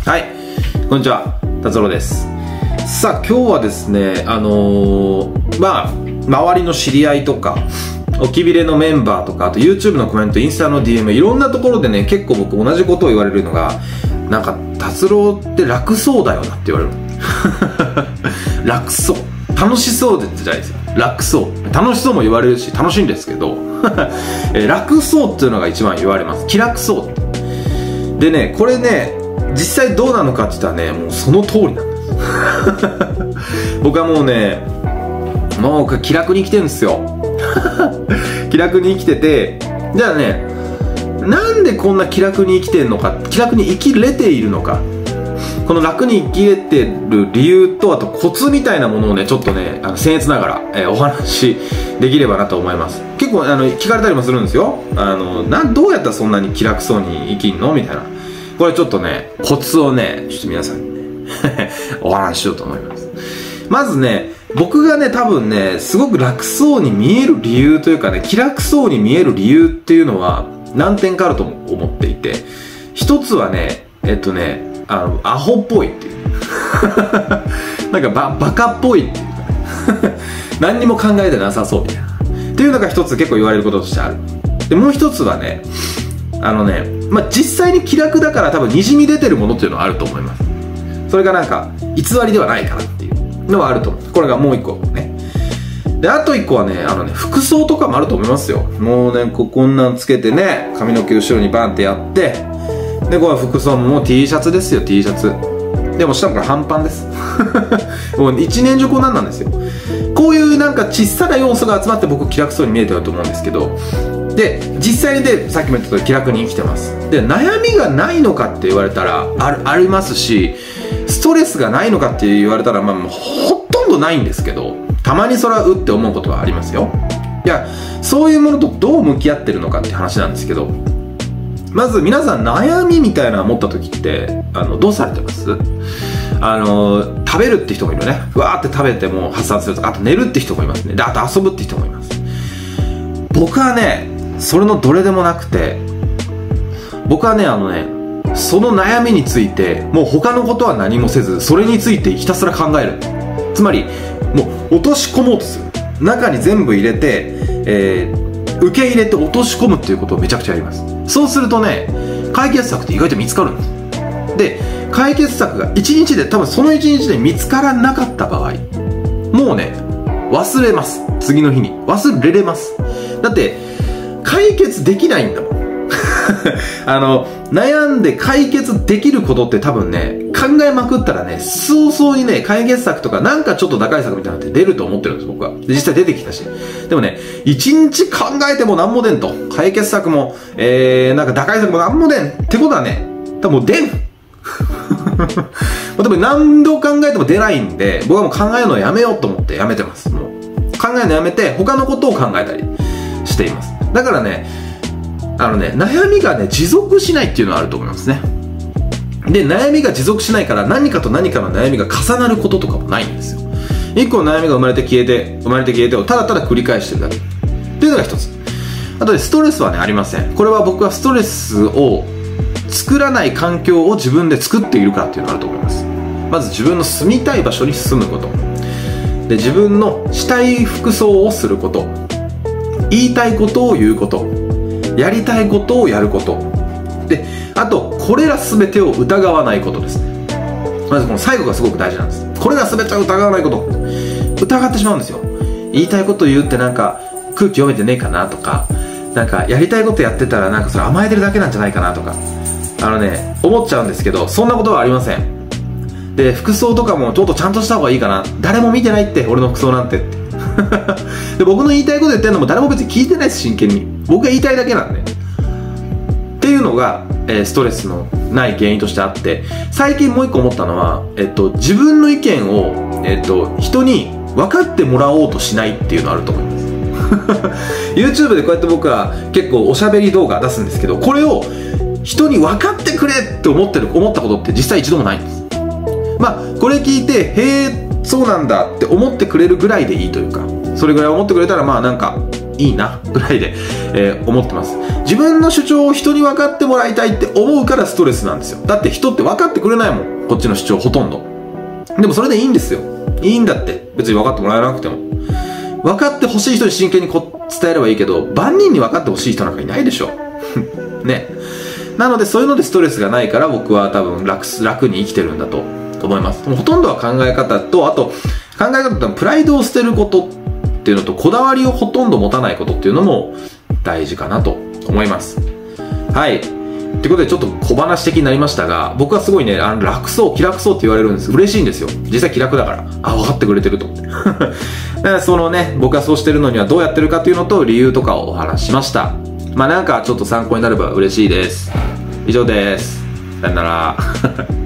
はい、こんにちは、達郎です。さあ、今日はですね、周りの知り合いとか、おきびれのメンバーとか、あと YouTube のコメント、インスタの DM、いろんなところでね、結構僕同じことを言われるのが、なんか、達郎って楽そうだよなって言われる。楽そう。楽しそうじゃないですよ。楽そう。楽しそうも言われるし、楽しいんですけど、楽そうっていうのが一番言われます。気楽そうって。でね、これね、実際どうなのかって言ったらね、もうその通りなんです。僕はもうね、もう気楽に生きてるんですよ。気楽に生きてて、じゃあね、なんでこんな気楽に生きてるのか、気楽に生きれているのか、この楽に生きれてる理由と、あとコツみたいなものをね、ちょっとね、僭越ながら、お話しできればなと思います。結構聞かれたりもするんですよ。どうやったらそんなに気楽そうに生きんのみたいな。これちょっとね、コツをね、ちょっと皆さんにね、お話ししようと思います。まずね、僕がね、多分ね、すごく楽そうに見える理由というかね、気楽そうに見える理由っていうのは、何点かあると思っていて、一つはね、アホっぽいっていう。なんかバカっぽいっていうかね。何にも考えてなさそうみたいな。っていうのが一つ結構言われることとしてある。で、もう一つはね、実際に気楽だから多分滲み出てるものっていうのはあると思います。それがなんか、偽りではないからっていうのはあると思う。これがもう一個ね。で、あと一個はね、服装とかもあると思いますよ。もうね、こんなんつけてね、髪の毛後ろにバンってやって、で、この服装ももう T シャツですよ、T シャツ。でも下から半パンです。もう一年中こんなんですよ。こういうなんか小さな要素が集まって僕気楽そうに見えてると思うんですけど、で、実際にで、さっきも言った通り気楽に生きてます。で、悩みがないのかって言われたら、ありますし、ストレスがないのかって言われたら、ほとんどないんですけど、たまにそれはって思うことはありますよ。いや、そういうものとどう向き合ってるのかって話なんですけど、まず皆さん悩みみたいなのを持った時って、どうされてます？食べるって人もいるね。ふわーって食べても発散するとか、あと寝るって人もいますね。で、あと遊ぶって人もいます。僕はね、それのどれでもなくて、僕はね、その悩みについて、もう他のことは何もせず、それについてひたすら考える。つまり、もう落とし込もうとする。中に全部入れて、受け入れて落とし込むっていうことをめちゃくちゃやります。そうするとね、解決策って意外と見つかるんです。で、解決策が1日で、多分その1日で見つからなかった場合、もうね、忘れます。次の日に。忘れれます。だって、解決できないんだもん。悩んで解決できることって多分ね、考えまくったらね、早々にね、解決策とかなんかちょっと打開策みたいなのって出ると思ってるんです、僕は。で、実際出てきたし。でもね、一日考えてもなんも出んと。解決策も、なんか打開策もなんも出ん。ってことはね、多分もう出ん。多分何度考えても出ないんで、僕はもう考えるのをやめようと思ってやめてます。もう考えるのやめて、他のことを考えたりしています。だからね、悩みがね、持続しないっていうのはあると思いますね。で、悩みが持続しないから何かと何かの悩みが重なることとかもないんですよ。一個の悩みが生まれて消えて、生まれて消えてをただただ繰り返してるだけ。っていうのが一つ。あとでストレスはね、ありません。これは僕はストレスを作らない環境を自分で作っているからっていうのがあると思います。まず自分の住みたい場所に住むこと。で、自分のしたい服装をすること。言いたいことを言うこと。やりたいことをやること。で、あと、これら全てを疑わないことですね。まずこの最後がすごく大事なんです。これら全てを疑わないこと。疑ってしまうんですよ。言いたいことを言うってなんか空気読めてねえかなとか、なんかやりたいことやってたらなんかそれ甘えてるだけなんじゃないかなとか、思っちゃうんですけど、そんなことはありません。で、服装とかもちょっとちゃんとした方がいいかな。誰も見てないって、俺の服装なんてって。で、僕の言いたいこと言ってるのも誰も別に聞いてないです、真剣に。僕が言いたいだけなんで。っていうのが、ストレスのない原因としてあって、最近もう一個思ったのは、自分の意見を、人に分かってもらおうとしないっていうのあると思います。YouTube でこうやって僕は結構おしゃべり動画出すんですけど、これを人に分かってくれって思ったことって実際一度もないんです。これ聞いて、へえ、そうなんだって思ってくれるぐらいでいいというか、それぐらい思ってくれたらなんかいいなぐらいで、思ってます。自分の主張を人に分かってもらいたいって思うからストレスなんですよ。だって人って分かってくれないもん、こっちの主張ほとんど。でもそれでいいんですよ。いいんだって、別に分かってもらえなくても。分かってほしい人に真剣に伝えればいいけど、万人に分かってほしい人なんかいないでしょね。なのでそういうのでストレスがないから、僕は多分楽に生きてるんだと思います。ほとんどは考え方と、あと考え方ってプライドを捨てることっていうのと、こだわりをほとんど持たないことっていうのも大事かなと思います。はい。ということでちょっと小話的になりましたが、僕はすごいね、気楽そうって言われるんです。嬉しいんですよ。実際気楽だから。あ、分かってくれてると思って。だからそのね、僕がそうしてるのにはどうやってるかっていうのと理由とかをお話ししました。まあなんかちょっと参考になれば嬉しいです。以上です。さよなら。